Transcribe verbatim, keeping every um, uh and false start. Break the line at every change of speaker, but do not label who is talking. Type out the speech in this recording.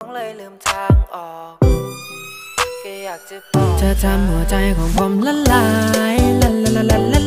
เลยลืมทางออกก็อยากจะบอกเธอทำหัวใจของผมละลายละละละละ